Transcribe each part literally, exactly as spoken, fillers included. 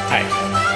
Hi.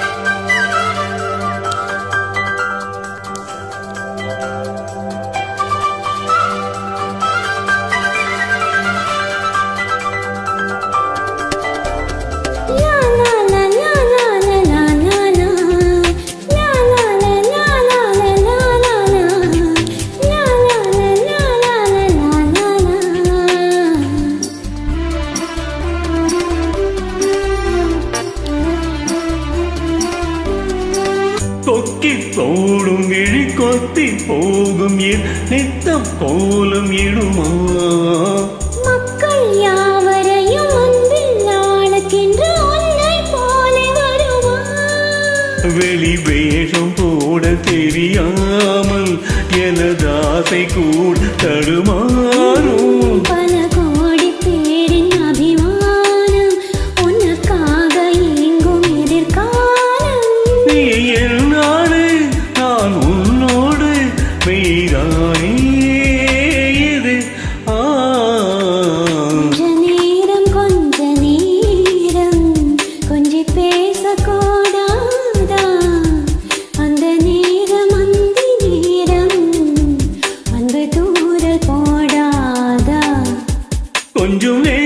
கொக்கி போடும் இழி கொத்தி போகும் என் நித்தம் போலும் இடுமா மக்கள் யாவரையும் அன்பில் ஆளுக்கின்ற உன்னை போல வருவா வெளி வேஷம் போட தெரியாமல் எனது ஆசை கூட தடுமாறும் பல கோடி பேரின் அபிமானம் உனக்காக இயங்கும் எதிர்காலம் நீ என்னோடு நான் உன்னோடு மெய்தானே இது ஆ கொஞ்ச நேரம் கொஞ்ச நேரம் கொஞ்சி பேசக்கூடாதா அந்த நேரம் அந்த நேரம் அன்பு தூரல் போடாதா கொஞ்சம்